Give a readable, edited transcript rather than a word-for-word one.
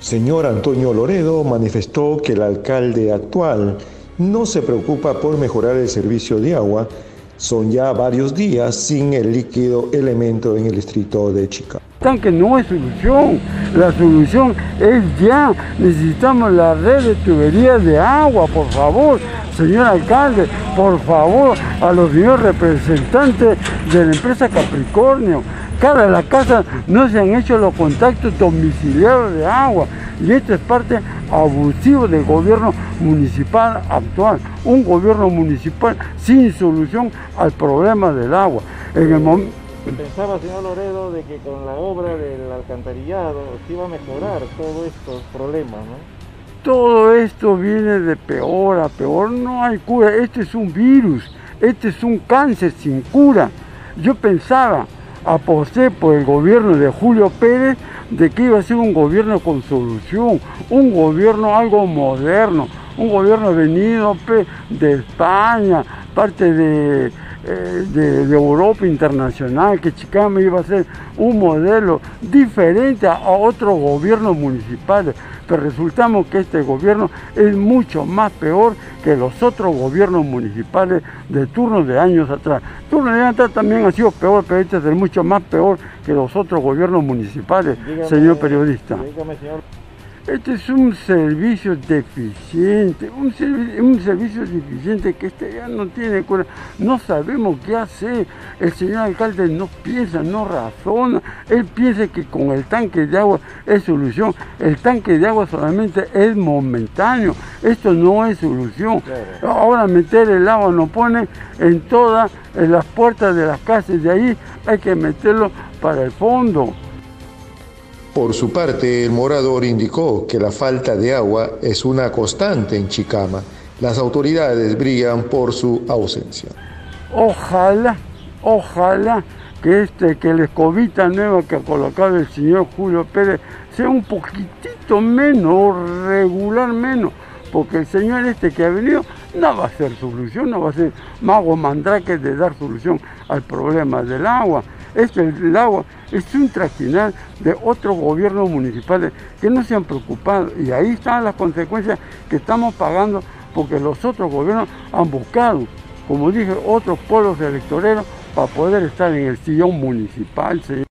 Señor Antonio Loredo manifestó que el alcalde actual no se preocupa por mejorar el servicio de agua. Son ya varios días sin el líquido elemento en el distrito de Chicama. Que no es solución, la solución es ya, necesitamos la red de tuberías de agua, por favor, señor alcalde, por favor, a los señores representantes de la empresa Capricornio. Cara a la casa no se han hecho los contactos domiciliarios de agua y esto es parte abusivo del gobierno municipal actual, un gobierno municipal sin solución al problema del agua. En el momento Pensaba, señor Loredo, de que con la obra del alcantarillado se iba a mejorar todos estos problemas, ¿no? Todo esto viene de peor a peor, no hay cura, este es un virus, este es un cáncer sin cura. Yo pensaba, aposté por el gobierno de Julio Pérez, de que iba a ser un gobierno con solución, un gobierno algo moderno, un gobierno venido de España, parte de Europa internacional, que Chicama iba a ser un modelo diferente a otros gobiernos municipales, pero resultamos que este gobierno es mucho más peor que los otros gobiernos municipales de turnos de años atrás. Turnos de años atrás también ha sido peor, pero este es mucho más peor que los otros gobiernos municipales, señor periodista. Dígame, señor. Este es un servicio deficiente, un servicio deficiente que ya no tiene cura. No sabemos qué hacer. El señor alcalde no piensa, no razona. Él piensa que con el tanque de agua es solución. El tanque de agua solamente es momentáneo. Esto no es solución. Claro. Ahora meter el agua nos pone en todas las puertas de las casas. De ahí hay que meterlo para el fondo. Por su parte, el morador indicó que la falta de agua es una constante en Chicama. Las autoridades brillan por su ausencia. Ojalá que la escobita nueva que ha colocado el señor Julio Pérez sea un poquitito menos, regular menos, porque el señor que ha venido no va a ser solución, no va a ser mago mandrake de dar solución al problema del agua. El agua es un trajinar de otros gobiernos municipales que no se han preocupado y ahí están las consecuencias que estamos pagando porque los otros gobiernos han buscado, como dije, otros polos electoreros para poder estar en el sillón municipal.